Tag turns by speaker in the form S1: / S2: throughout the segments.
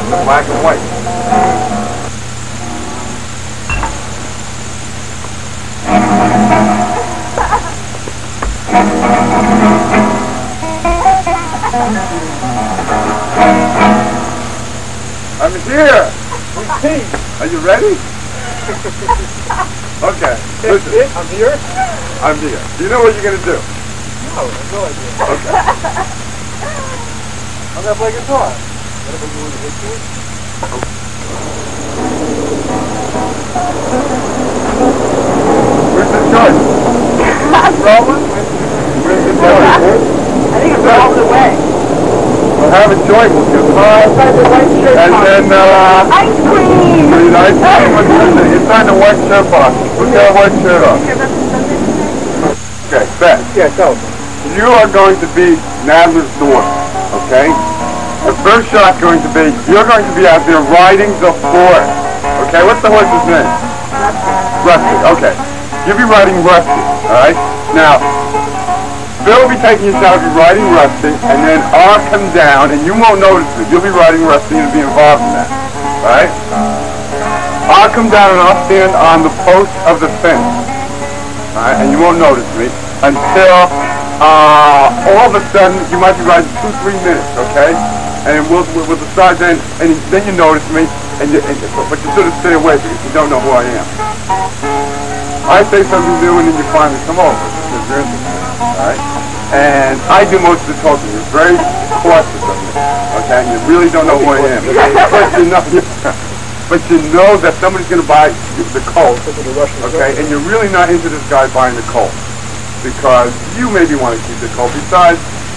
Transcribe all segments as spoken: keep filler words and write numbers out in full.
S1: the black and white. I'm here! Are you ready? Okay, listen.
S2: I'm here?
S1: I'm here. Do you know what you're going to do?
S2: No, I have no idea.
S1: Okay.
S2: I'm going to play guitar. Whatever you want to hit to it.
S1: Where's the joint? Rolling? Where's the joint?
S3: I think it's all the way.
S1: We'll have a joint with you.
S3: Uh, inside the white shirt
S1: And
S3: box.
S1: then, uh...
S3: Ice cream!
S1: Pretty nice. Listen, inside the white shirt box. Put that white shirt on. Okay, Beth.
S2: Yeah, go.
S1: You are going to be Nadler's daughter, okay? The first shot's going to be, you're going to be out there riding the horse. Okay, what's the horse's name? Rusty. Okay. You'll be riding Rusty, alright? Now, Bill will be taking your shot, will be riding Rusty, and then I'll come down, and you won't notice it. You'll be riding Rusty and be involved in that, alright? I'll come down and I'll stand on the post of the fence, alright? And you won't notice me until uh, all of a sudden you might be riding two, three minutes, okay? And we'll, we'll, we'll decide then, and then you notice me, and you, and, but you sort of stay away because you don't know who I am. I say something new and then you finally come over because you're interested, alright? And I do most of the talking. You're very cautious of me, okay? And you really don't know who I am. But you know, but you know that somebody's going to buy the Colt, okay? And you're really not into this guy buying the Colt because you maybe want to keep the Colt. Besides,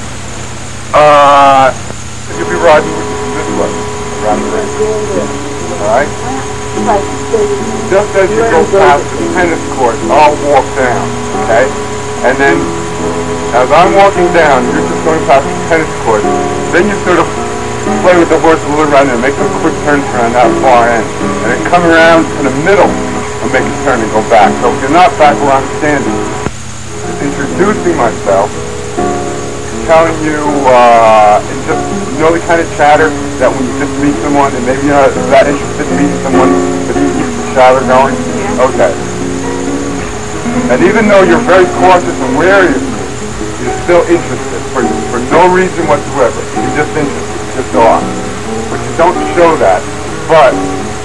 S1: uh, you'll be riding this way, around the ring, alright? Just as you go past the tennis court, I'll walk down, okay? And then, as I'm walking down, you're just going past the tennis court. Then you sort of play with the horse a little around and make some quick turns around that far end. And then come around to the middle and make a turn and go back. So if you're not back where I'm standing, introducing myself, telling you, uh, and just, you know the kind of chatter that when you just meet someone and maybe you're not that interested in meeting someone, but you keep the chatter going? Yeah. Okay. And even though you're very cautious and wary of me, you're still interested for, for no reason whatsoever. You're just interested, you just are. But you don't show that. But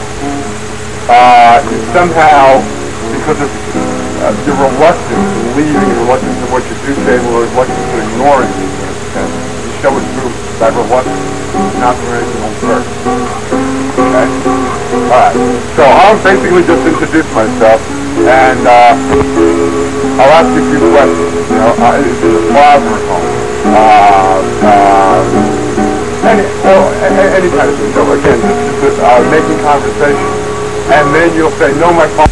S1: uh, you somehow, because of uh, your reluctance to leaving, your reluctance to what you do say, or reluctance to ignoring me, you show it through that reluctance, not through anything on purpose. Okay? Alright. So I'll basically just introduce myself. And uh, I'll ask you a few questions. You know, uh, is it a father at home? Uh, uh, any, well, any, any kind of thing. So again, just, just uh, making conversation. And then you'll say, no, my father.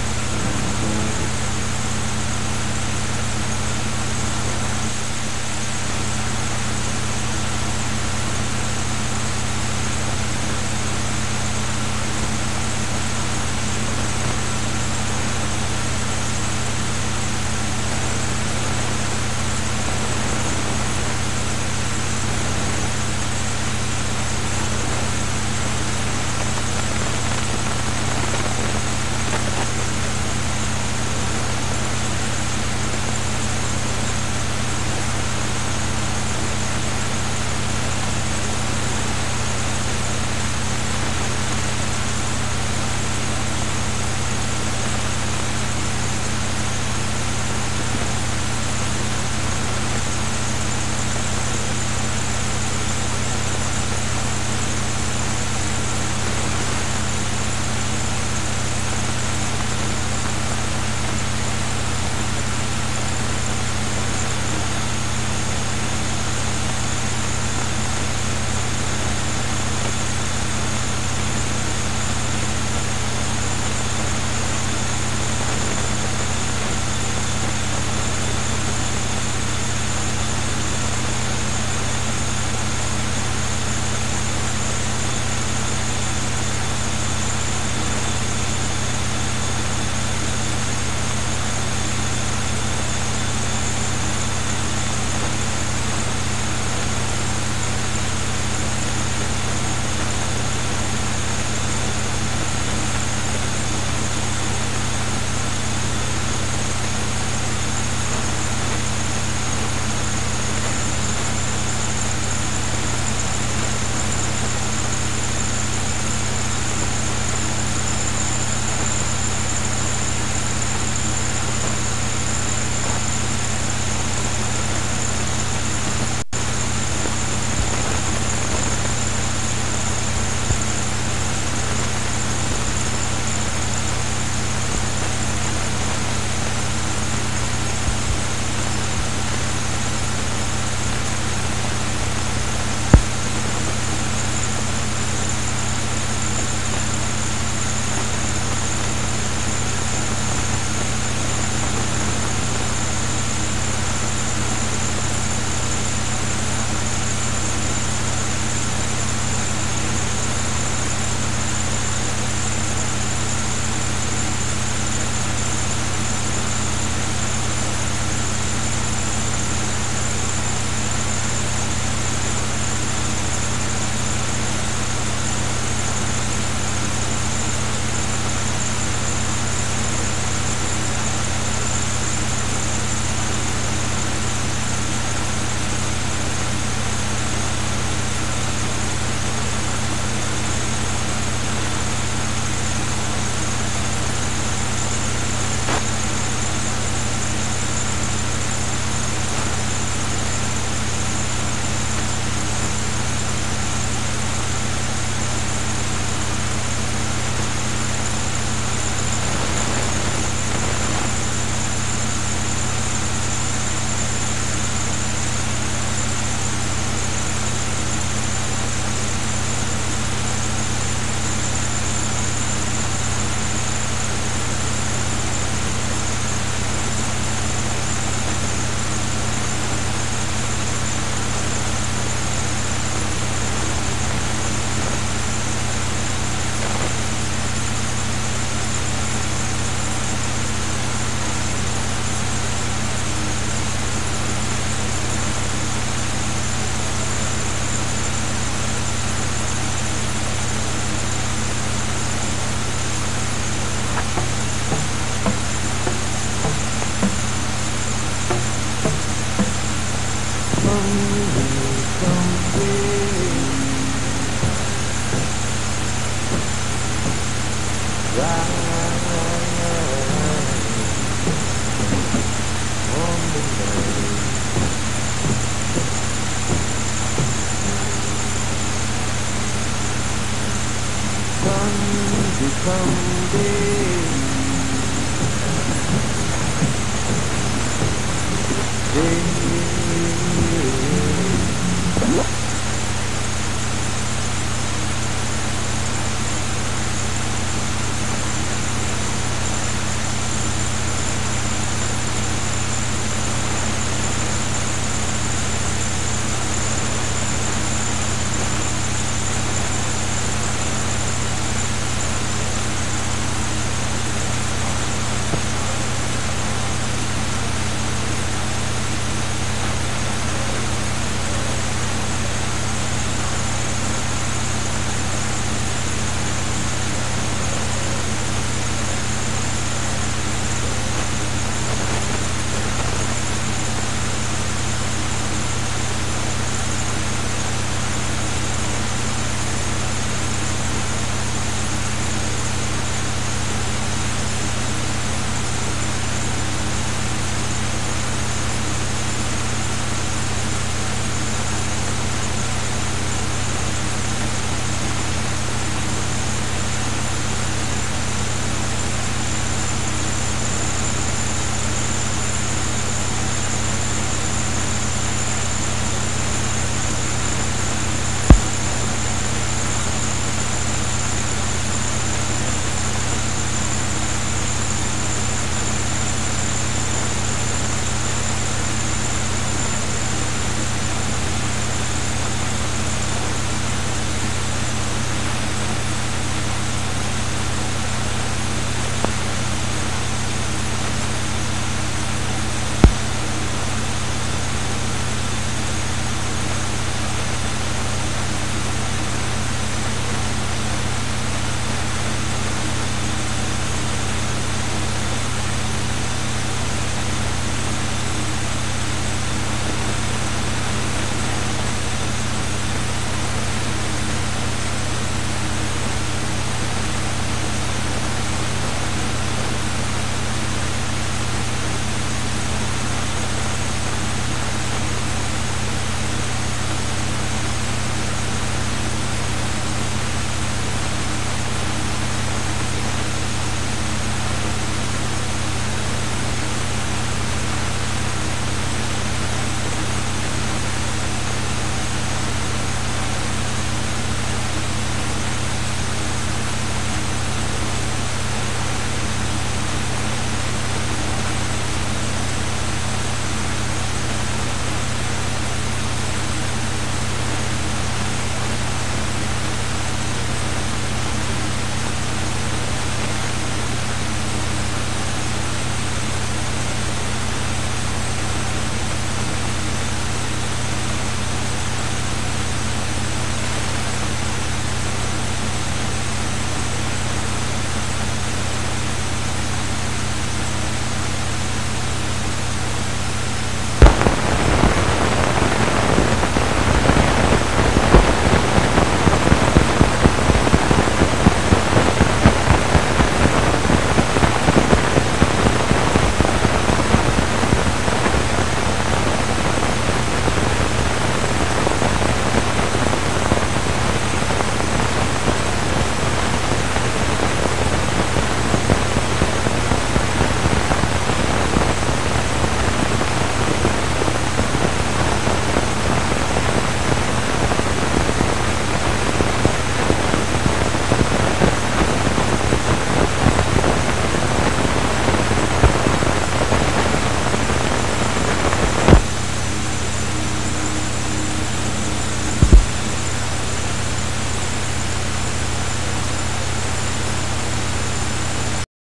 S4: Someday